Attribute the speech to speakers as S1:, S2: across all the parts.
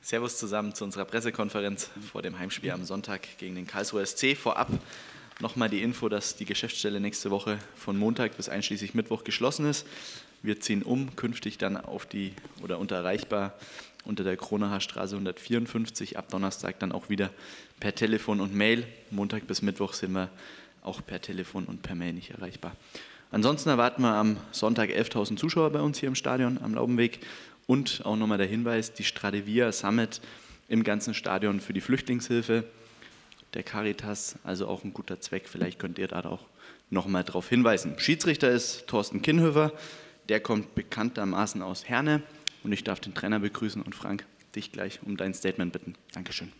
S1: Servus zusammen zu unserer Pressekonferenz vor dem Heimspiel am Sonntag gegen den Karlsruher SC. Vorab nochmal die Info, dass die Geschäftsstelle nächste Woche von Montag bis einschließlich Mittwoch geschlossen ist. Wir ziehen künftig dann unter erreichbar unter der Kronacher Straße 154, ab Donnerstag dann auch wieder per Telefon und Mail. Montag bis Mittwoch sind wir auch per Telefon und per Mail nicht erreichbar. Ansonsten erwarten wir am Sonntag 11.000 Zuschauer bei uns hier im Stadion am Laubenweg. Und auch nochmal der Hinweis, die Stradivia Summit im ganzen Stadion für die Flüchtlingshilfe der Caritas, also auch ein guter Zweck. Vielleicht könnt ihr da auch nochmal darauf hinweisen. Schiedsrichter ist Thorsten Kinnhöfer, der kommt bekanntermaßen aus Herne. Und ich darf den Trainer begrüßen und Frank, dich gleich um dein Statement bitten. Dankeschön.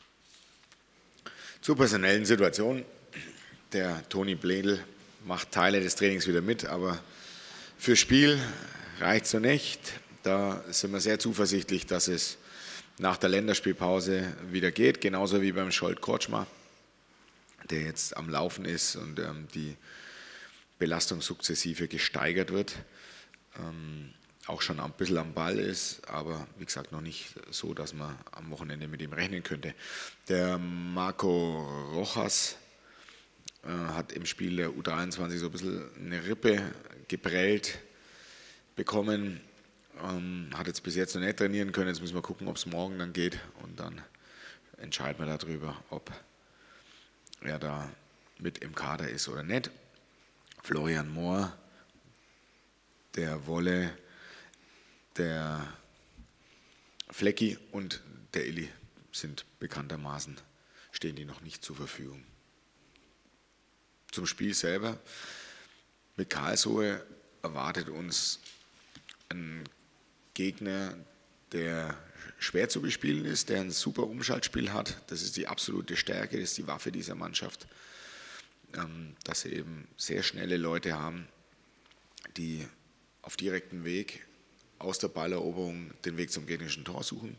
S2: Zur personellen Situation. Der Toni Bledel macht Teile des Trainings wieder mit, aber fürs Spiel reicht es noch nicht. Da sind wir sehr zuversichtlich, dass es nach der Länderspielpause wieder geht, genauso wie beim Scholt Korczma, der jetzt am Laufen ist und die Belastung sukzessive gesteigert wird. Auch schon ein bisschen am Ball ist, aber wie gesagt noch nicht so, dass man am Wochenende mit ihm rechnen könnte. Der Marco Rojas hat im Spiel der U23 so ein bisschen eine Rippe geprellt bekommen. Hat jetzt bis jetzt noch nicht trainieren können, jetzt müssen wir gucken, ob es morgen dann geht und dann entscheiden wir darüber, ob er da mit im Kader ist oder nicht. Florian Mohr, der Wolle, der Flecki und der Illy sind bekanntermaßen, stehen die noch nicht zur Verfügung. Zum Spiel selber, mit Karlsruhe erwartet uns ein Gegner, der schwer zu bespielen ist, der ein super Umschaltspiel hat. Das ist die absolute Stärke, das ist die Waffe dieser Mannschaft, dass sie eben sehr schnelle Leute haben, die auf direktem Weg aus der Balleroberung den Weg zum gegnerischen Tor suchen.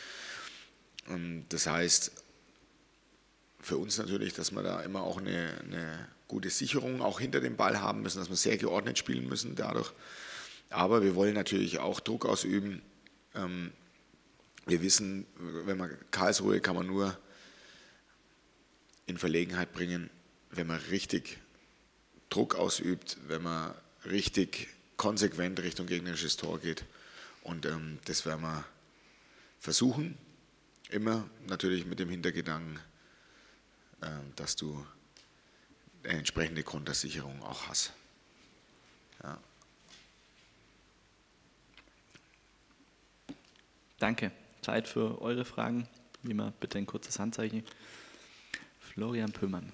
S2: Das heißt für uns natürlich, dass wir da immer auch eine gute Sicherung auch hinter dem Ball haben müssen, dass wir sehr geordnet spielen müssen dadurch. Aber wir wollen natürlich auch Druck ausüben. Wir wissen, wenn man Karlsruhe kann man nur in Verlegenheit bringen, wenn man richtig Druck ausübt, wenn man richtig konsequent Richtung gegnerisches Tor geht. Und das werden wir versuchen, immer natürlich mit dem Hintergedanken, dass du eine entsprechende Kontersicherung auch hast. Ja.
S1: Danke. Zeit für eure Fragen. Wie immer bitte ein kurzes Handzeichen. Florian Pöllmann.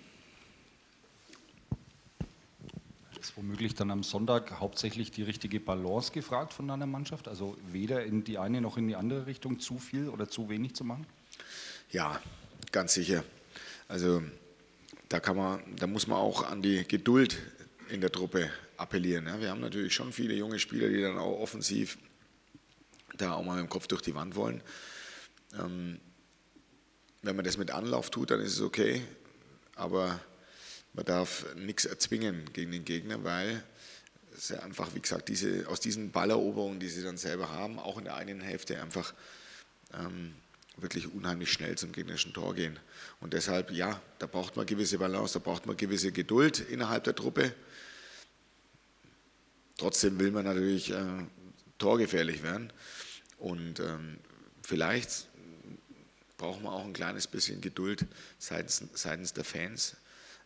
S3: Ist womöglich dann am Sonntag hauptsächlich die richtige Balance gefragt von deiner Mannschaft? Also weder in die eine noch in die andere Richtung zu viel oder zu wenig zu machen?
S2: Ja, ganz sicher. Also da muss man auch an die Geduld in der Truppe appellieren. Ja, wir haben natürlich schon viele junge Spieler, die dann auch offensiv da auch mal mit dem Kopf durch die Wand wollen. Wenn man das mit Anlauf tut, dann ist es okay, aber man darf nichts erzwingen gegen den Gegner, weil es ja einfach, wie gesagt, aus diesen Balleroberungen, die sie dann selber haben, auch in der einen Hälfte einfach wirklich unheimlich schnell zum gegnerischen Tor gehen. Und deshalb, ja, da braucht man gewisse Balance, da braucht man gewisse Geduld innerhalb der Truppe. Trotzdem will man natürlich torgefährlich werden. Und vielleicht brauchen wir auch ein kleines bisschen Geduld seitens der Fans.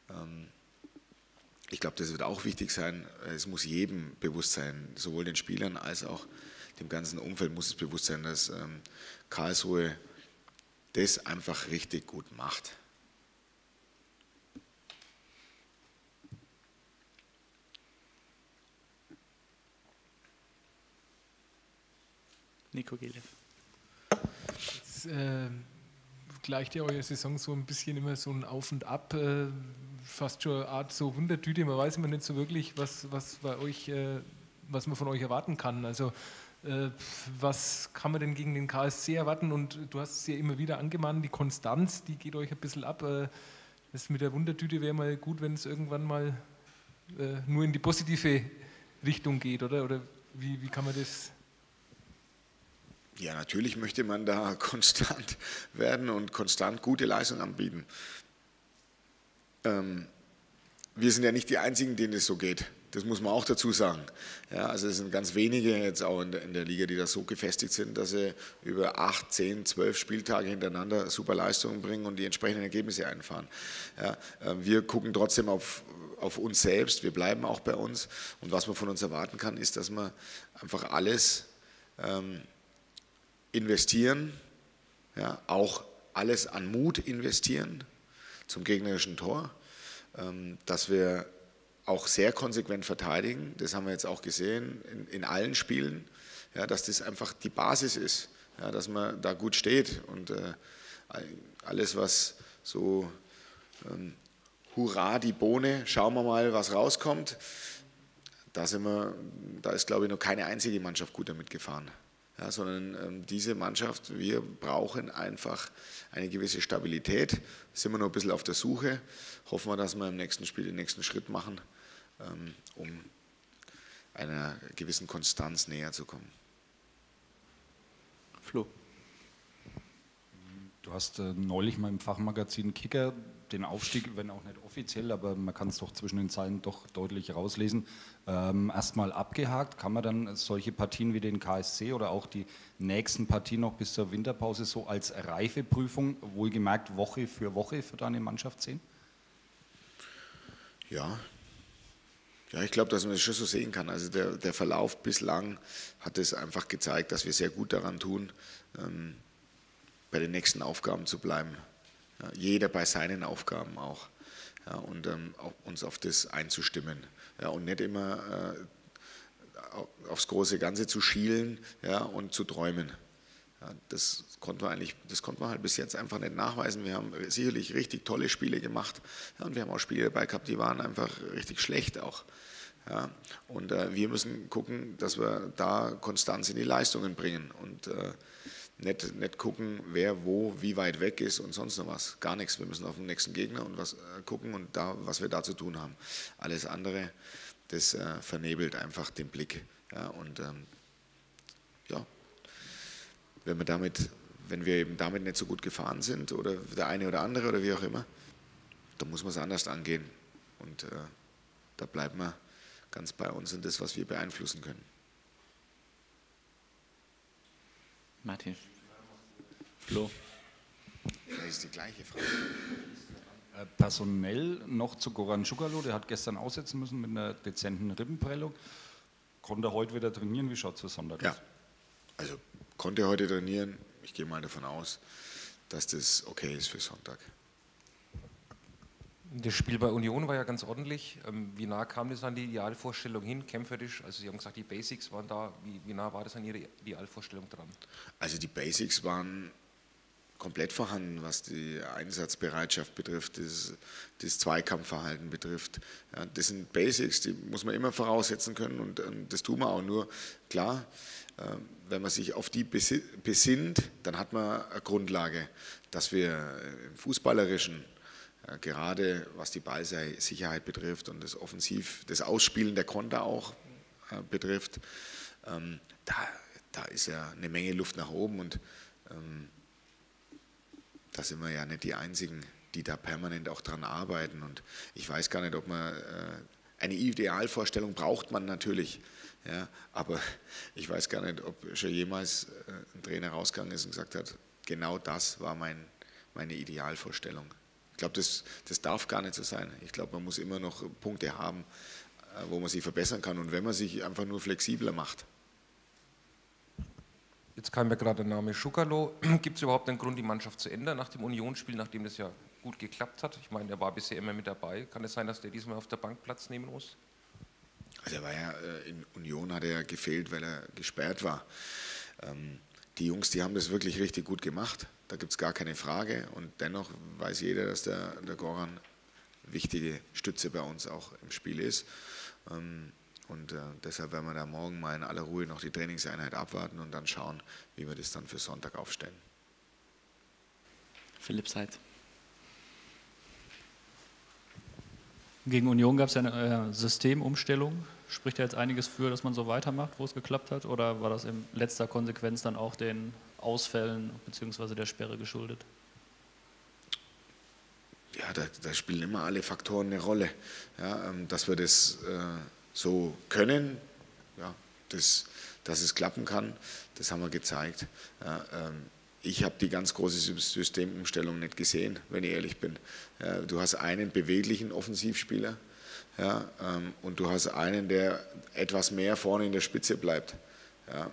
S2: Ich glaube, das wird auch wichtig sein. Es muss jedem bewusst sein, sowohl den Spielern als auch dem ganzen Umfeld muss es bewusst sein, dass Karlsruhe das einfach richtig gut macht.
S1: Nico Gelev.
S4: Jetzt gleicht ja eure Saison so ein bisschen immer so ein Auf und Ab, fast schon eine Art so Wundertüte. Man weiß immer nicht so wirklich, was bei euch, was man von euch erwarten kann. Also was kann man denn gegen den KSC erwarten? Und du hast es ja immer wieder angemahnt, die Konstanz, die geht euch ein bisschen ab. Das mit der Wundertüte wäre mal gut, wenn es irgendwann mal nur in die positive Richtung geht, oder? Oder wie kann man das?
S2: Ja, natürlich möchte man da konstant werden und konstant gute Leistung anbieten. Wir sind ja nicht die Einzigen, denen es so geht. Das muss man auch dazu sagen. Ja, also es sind ganz wenige jetzt auch in der Liga, die da so gefestigt sind, dass sie über 8, 10, 12 Spieltage hintereinander super Leistungen bringen und die entsprechenden Ergebnisse einfahren. Ja, wir gucken trotzdem auf uns selbst, wir bleiben auch bei uns und was man von uns erwarten kann, ist, dass wir einfach alles investieren, ja, auch alles an Mut investieren zum gegnerischen Tor, dass wir auch sehr konsequent verteidigen. Das haben wir jetzt auch gesehen in allen Spielen, ja, dass das einfach die Basis ist, ja, dass man da gut steht und alles, was so hurra, die Bohne, schauen wir mal, was rauskommt, da ist, glaube ich, noch keine einzige Mannschaft gut damit gefahren. Ja, sondern diese Mannschaft, wir brauchen einfach eine gewisse Stabilität, sind wir noch ein bisschen auf der Suche, hoffen wir, dass wir im nächsten Spiel den nächsten Schritt machen, um einer gewissen Konstanz näher zu kommen.
S1: Flo.
S3: Du hast neulich mal im Fachmagazin Kicker den Aufstieg, wenn auch nicht offiziell, aber man kann es doch zwischen den Zeilen doch deutlich rauslesen, erstmal abgehakt. Kann man dann solche Partien wie den KSC oder auch die nächsten Partien noch bis zur Winterpause so als Reifeprüfung, wohlgemerkt Woche für deine Mannschaft sehen?
S2: Ja, ich glaube, dass man das schon so sehen kann. Also der Verlauf bislang hat es einfach gezeigt, dass wir sehr gut daran tun, bei den nächsten Aufgaben zu bleiben. Ja, jeder bei seinen Aufgaben auch. Ja, und auch uns auf das einzustimmen. Ja, und nicht immer aufs große Ganze zu schielen, ja, und zu träumen. Ja, das konnten wir halt bis jetzt einfach nicht nachweisen. Wir haben sicherlich richtig tolle Spiele gemacht. Ja, und wir haben auch Spiele dabei gehabt, die waren einfach richtig schlecht auch. Ja, und wir müssen gucken, dass wir da Konstanz in die Leistungen bringen und nicht gucken, wer wo, wie weit weg ist und sonst noch was. Gar nichts. Wir müssen auf den nächsten Gegner und was gucken und was wir da zu tun haben. Alles andere, das vernebelt einfach den Blick. Ja, und ja, wenn wir eben damit nicht so gut gefahren sind oder der eine oder andere oder wie auch immer, dann muss man es anders angehen. Und da bleiben wir ganz bei uns in das, was wir beeinflussen können.
S1: Martin. Flo.
S2: Das ist die gleiche Frage.
S3: Personell noch zu Goran Šukalo, der hat gestern aussetzen müssen mit einer dezenten Rippenprellung. Konnte er heute wieder trainieren? Wie schaut es für Sonntag aus?
S2: Ja, also konnte er heute trainieren. Ich gehe mal davon aus, dass das okay ist für Sonntag.
S5: Das Spiel bei Union war ja ganz ordentlich. Wie nah kam das an die Idealvorstellung hin, kämpferisch? Also Sie haben gesagt, die Basics waren da. Wie nah war das an Ihre Idealvorstellung dran? Also
S2: die Basics waren komplett vorhanden, was die Einsatzbereitschaft betrifft, das Zweikampfverhalten betrifft. Ja, das sind Basics, die muss man immer voraussetzen können und das tun wir auch. Nur klar, wenn man sich auf die besinnt, dann hat man eine Grundlage, dass wir im Fußballerischen, gerade was die Ballsicherheit betrifft und das Ausspielen der Konter auch betrifft, da ist ja eine Menge Luft nach oben und da sind wir ja nicht die Einzigen, die da permanent auch dran arbeiten. Und ich weiß gar nicht, ob man eine Idealvorstellung braucht man natürlich, ja, aber ich weiß gar nicht, ob schon jemals ein Trainer rausgegangen ist und gesagt hat, genau das war meine Idealvorstellung. Ich glaube, das darf gar nicht so sein. Ich glaube, man muss immer noch Punkte haben, wo man sich verbessern kann und wenn man sich einfach nur flexibler macht.
S5: Jetzt kam ja gerade der Name Šukalo. Gibt es überhaupt einen Grund, die Mannschaft zu ändern nach dem Unionsspiel, nachdem das ja gut geklappt hat? Ich meine, der war bisher immer mit dabei. Kann es sein, dass der diesmal auf der Bank Platz nehmen muss?
S2: Also er war ja in Union, hat er gefehlt, weil er gesperrt war. Die Jungs, die haben das wirklich richtig gut gemacht. Da gibt es gar keine Frage. Und dennoch weiß jeder, dass der Goran wichtige Stütze bei uns auch im Spiel ist. Und deshalb werden wir da morgen mal in aller Ruhe noch die Trainingseinheit abwarten und dann schauen, wie wir das dann für Sonntag aufstellen.
S1: Philipp Seid.
S6: Gegen Union gab es ja eine Systemumstellung. Spricht ja jetzt einiges für, dass man so weitermacht, wo es geklappt hat? Oder war das in letzter Konsequenz dann auch den Ausfällen bzw. der Sperre geschuldet?
S2: Ja, da spielen immer alle Faktoren eine Rolle. Ja, dass wir das so können, ja, dass es klappen kann, das haben wir gezeigt. Ja, ich habe die ganz große Systemumstellung nicht gesehen, wenn ich ehrlich bin. Ja, du hast einen beweglichen Offensivspieler, ja, und du hast einen, der etwas mehr vorne in der Spitze bleibt. Ja.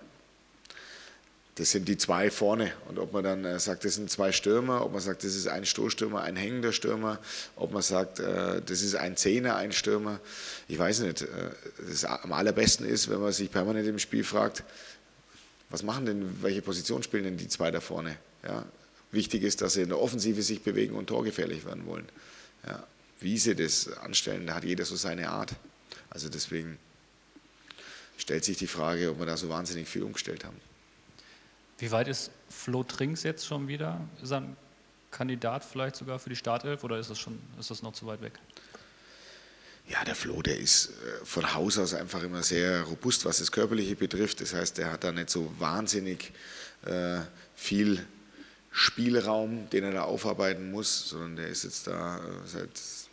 S2: Das sind die zwei vorne. Und ob man dann sagt, das sind zwei Stürmer, ob man sagt, das ist ein Stoßstürmer, ein hängender Stürmer, ob man sagt, das ist ein Zehner, ein Stürmer, ich weiß nicht. Das am allerbesten ist, wenn man sich permanent im Spiel fragt, was machen denn, welche Position spielen denn die zwei da vorne? Ja, wichtig ist, dass sie in der Offensive sich bewegen und torgefährlich werden wollen. Ja, wie sie das anstellen, da hat jeder so seine Art. Also deswegen stellt sich die Frage, ob wir da so wahnsinnig viel umgestellt haben.
S6: Wie weit ist Flo Trinks jetzt schon wieder? Ist er ein Kandidat vielleicht sogar für die Startelf oder ist das noch zu weit weg?
S2: Ja, der Flo, der ist von Haus aus einfach immer sehr robust, was das Körperliche betrifft. Das heißt, der hat da nicht so wahnsinnig viel Spielraum, den er da aufarbeiten muss, sondern der ist jetzt da seit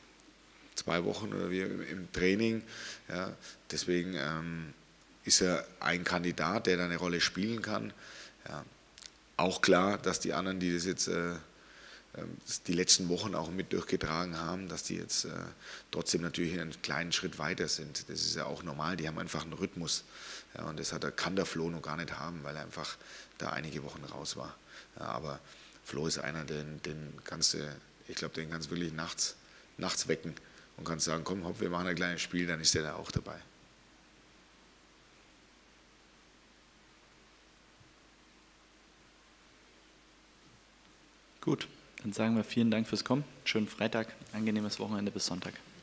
S2: 2 Wochen oder wie im Training. Ja, deswegen ist er ein Kandidat, der da eine Rolle spielen kann. Ja, auch klar, dass die anderen, die das jetzt die letzten Wochen auch mit durchgetragen haben, dass die jetzt trotzdem natürlich einen kleinen Schritt weiter sind. Das ist ja auch normal, die haben einfach einen Rhythmus. Ja, und das kann der Flo noch gar nicht haben, weil er einfach da einige Wochen raus war. Ja, aber Flo ist einer, den kannst du, ich glaube, den kannst du wirklich nachts wecken und kannst sagen, komm, hopp, wir machen ein kleines Spiel, dann ist der da auch dabei.
S1: Gut, dann sagen wir vielen Dank fürs Kommen. Schönen Freitag, angenehmes Wochenende bis Sonntag.